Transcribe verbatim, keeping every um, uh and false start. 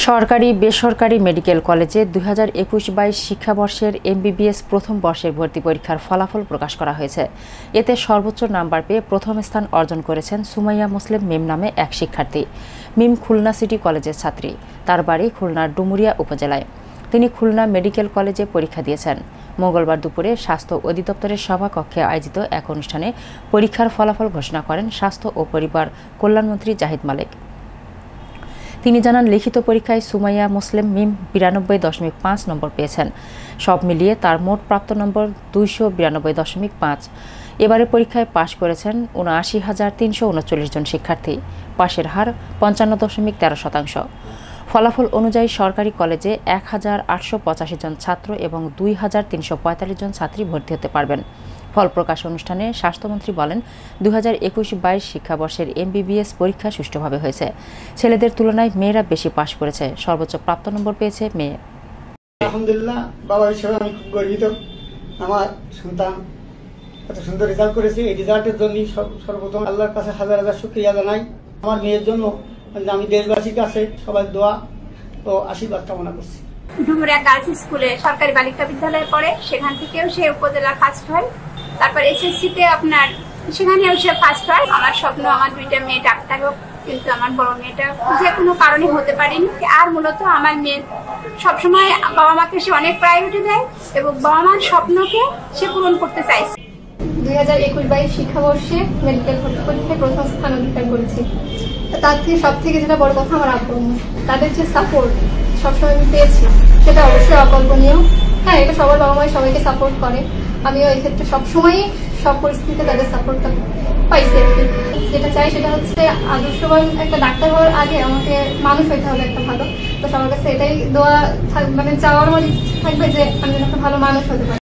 সরকারি বেসরকারি মেডিকেল কলেজে দুই হাজার একুশ বাইশ শিক্ষাবর্ষের এমবিবিএস প্রথম বর্ষের ভর্তি পরীক্ষার ফলাফল প্রকাশ করা হয়েছে। এতে সর্বোচ্চ নাম্বার পেয়ে প্রথম স্থান অর্জন করেছেন সুমাইয়া মুসলিম মিম নামে এক শিক্ষার্থী। মিম খুলনা সিটি কলেজের ছাত্রী। তার বাড়ি খুলনার ডুমুরিয়া উপজেলায়। তিনি খুলনা মেডিকেল কলেজে পরীক্ষা দিয়েছেন। মঙ্গলবার দুপুরে স্বাস্থ্য অধিদপ্তরের সভাকক্ষে আয়োজিত এক অনুষ্ঠানে পরীক্ষার ফলাফল ঘোষণা করেন স্বাস্থ্য ও পরিবার কল্যাণমন্ত্রী জাহিদ মালিক। তিনি জানান, লিখিত পরীক্ষায় সুমাইয়া মুসলিম মিম বিরানব্বই দশমিক পাঁচ নম্বর পেয়েছেন। সব মিলিয়ে তার মোট প্রাপ্ত নম্বর দুইশো বিরানব্বই দশমিক পাঁচ। এবারে পরীক্ষায় পাশ করেছেন উনআশি হাজার তিনশো উনচল্লিশ জন শিক্ষার্থী। পাশের হার পঞ্চান্ন দশমিক তেরো শতাংশ। ফলাফল অনুযায়ী সরকারি কলেজে এক হাজার আটশো পঁচাশি জন ছাত্র এবং দুই হাজার তিনশো পঁয়তাল্লিশ জন ছাত্রী ভর্তি হতে পারবেন। ফল প্রকাশ অনুষ্ঠানে স্বাস্থ্যমন্ত্রী বলেন, দুই হাজার একুশ বাইশ শিক্ষাবর্ষের এমবিবিএস পরীক্ষা সুষ্ঠুভাবে হয়েছে। ছেলেদের তুলনায় মেয়েরা বেশি পাশ করেছে। সর্বোচ্চ প্রাপ্ত নম্বর পেয়েছে মেয়ে। আলহামদুলিল্লাহ, বাবা হিসেবে আমি খুব গর্বিত। আমার সন্তান এত সুন্দর রেজাল্ট করেছে। এই রেজাল্টের জন্য সর্বপ্রথম আল্লাহর কাছে হাজার হাজার শুকরিয়া জানাই। আমার মেয়ের জন্য আমি দেশবাসীর কাছে সবাই দোয়া ও আশীর্বাদ কামনা করছি। ডুমুরিয়া গার্লস স্কুলে সরকারি বালিকা বিদ্যালয়ে পড়ে, সেখান থেকেও সে উপজেলা ফার্স্ট হয়। তারপর এসএসসিতে আপনার সেখানেও সে ফার্স্ট হয়। আমার স্বপ্ন আমার দুইটা মেয়ে ডাক্তার হোক, কিন্তু আমার বড় মেয়েটা যে কোনো কারণে হতে পারেনি। আর মূলত আমার মেয়ে সবসময় বাবা মাকে সে অনেক প্রায়োরিটি দেয় এবং বাবা মার স্বপ্নকে সে পূরণ করতে চাইছে। দুই হাজার একুশ বাইশ শিক্ষাবর্ষে মেডিকেল ভর্তি পরীক্ষায় প্রথম স্থান অধিকার করেছি। তার থেকে সব থেকে যেটা বড় কথা, আমার আব্বু তাদের যে সাপোর্ট সবসময় আমি পেয়েছি, সেটা অবশ্যই অকল্পনীয়। হ্যাঁ, এটা সবার বাবা মাই সবাইকে সাপোর্ট করে। আমিও এই ক্ষেত্রে সবসময় সব পরিস্থিতিতে তাদের সাপোর্টটা পাইছি। যেটা চাই সেটা হচ্ছে আদর্শবান একটা ডাক্তার হওয়ার আগে আমাকে মানুষ হইতে হবে একটা ভালো। তো সবার কাছে এটাই দোয়া মানে চাওয়ার আমার ইচ্ছে থাকবে যে আমি একটা ভালো মানুষ হতে পারি।